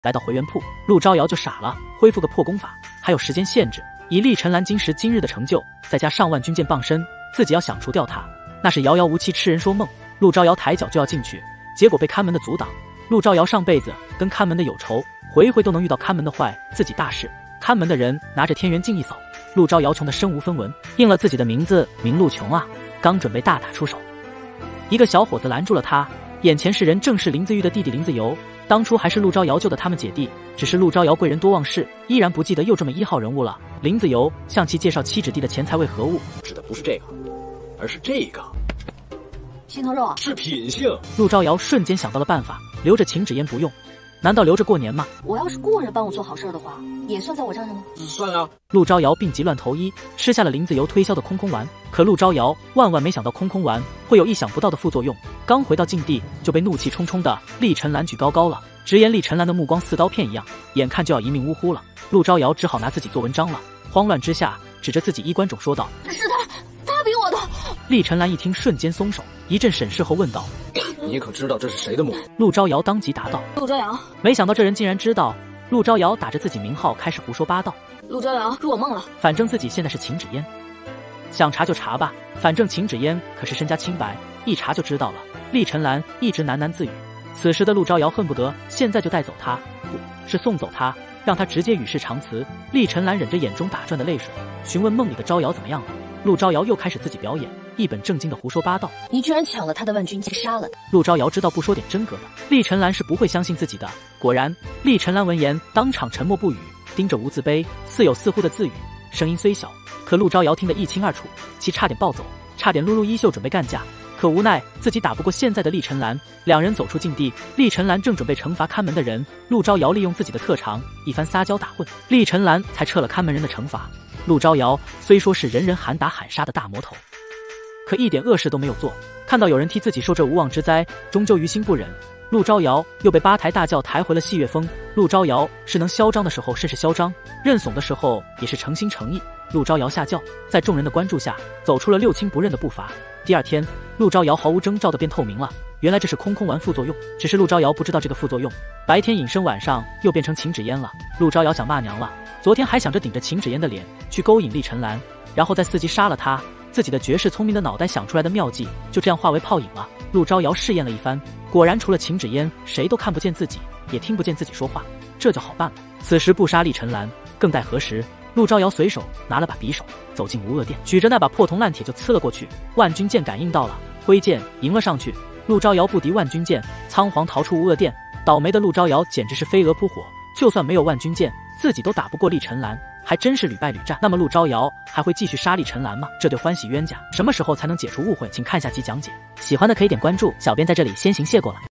来到回元铺，陆昭瑶就傻了，恢复个破功法，还有时间限制。以厉尘兰今时今日的成就，再加上万军剑傍身，自己要想除掉他，那是遥遥无期，痴人说梦。陆昭瑶抬脚就要进去，结果被看门的阻挡。陆昭瑶上辈子跟看门的有仇，回回都能遇到看门的坏自己大事。看门的人拿着天元镜一扫，陆昭瑶穷得身无分文，应了自己的名字名陆穷啊。刚准备大打出手，一个小伙子拦住了他，眼前是人正是林子玉的弟弟林子游。当初还是陆昭瑶救的他们姐弟，只是陆昭瑶贵人多忘事，依然不记得又这么1号人物了。林子游向其介绍七指地的钱财为何物， 指的不是这个，而是这个心头肉啊， 是品性。 陆昭瑶瞬间想到了办法，留着请旨烟不用，难道留着过年吗？ 我要是雇人帮我做好事的话，也算在我账上吗？ 算啊。 陆昭瑶病急乱投医，吃下了林子游推销的空空丸。可陆昭瑶万万没想到空空丸会有意想不到的副作用，刚回到境地就被怒气冲冲的厉尘兰举高高了，直言厉尘兰的目光似刀片一样，眼看就要一命呜呼了。陆昭瑶只好拿自己做文章了，慌乱之下指着自己衣冠冢说道：“ 是他比我的。” 厉尘兰一听瞬间松手，一阵审视后问道：“ 你可知道这是谁的墓？” 陆昭瑶当即答道：“ 陆昭瑶。” 没想到这人竟然知道。陆昭瑶打着自己名号开始胡说八道：“ 陆昭瑶入我梦了， 反正自己现在是秦芷嫣，想查就查吧，反正秦芷嫣可是身家清白，一查就知道了。”厉尘兰一直喃喃自语。此时的陆昭瑶恨不得现在就带走他，不是送走他，让他直接与世长辞。厉尘兰忍着眼中打转的泪水，询问梦里的昭瑶怎么样了。陆昭瑶又开始自己表演，一本正经的胡说八道：“ 你居然抢了他的万军剑，杀了他！” 陆昭瑶知道不说点真格的，厉尘兰是不会相信自己的。果然，厉尘兰闻言当场沉默不语，盯着无字碑，似有似乎的自语，声音虽小，可陆昭瑶听得一清二楚，其差点暴走，差点撸撸衣袖准备干架。可无奈自己打不过现在的厉尘兰，两人走出境地，厉尘兰正准备惩罚看门的人，陆昭瑶利用自己的特长一番撒娇打混，厉尘兰才撤了看门人的惩罚。陆昭瑶虽说是人人喊打喊杀的大魔头，可一点恶事都没有做，看到有人替自己受这无妄之灾，终究于心不忍。陆昭瑶又被八抬大轿抬回了戏月峰。陆昭瑶是能嚣张的时候甚是嚣张，认怂的时候也是诚心诚意。陆昭瑶下轿，在众人的关注下走出了六亲不认的步伐。第二天，陆昭瑶毫无征兆的便透明了，原来这是空空丸副作用，只是陆昭瑶不知道这个副作用。白天隐身，晚上又变成秦芷嫣了。陆昭瑶想骂娘了，昨天还想着顶着秦芷嫣的脸去勾引厉尘兰，然后再伺机杀了她。自己的绝世聪明的脑袋想出来的妙计就这样化为泡影了。陆昭瑶试验了一番，果然除了秦芷嫣，谁都看不见自己，也听不见自己说话，这就好办了。此时不杀厉尘兰，更待何时？陆昭瑶随手拿了把匕首，走进无恶殿，举着那把破铜烂铁就刺了过去。万军剑感应到了，挥剑迎了上去。陆昭瑶不敌万军剑，仓皇逃出无恶殿。倒霉的陆昭瑶简直是飞蛾扑火，就算没有万军剑，自己都打不过厉尘兰，还真是屡败屡战。那么陆昭瑶还会继续杀厉尘兰吗？这对欢喜冤家什么时候才能解除误会？请看下集讲解。喜欢的可以点关注，小编在这里先行谢过了。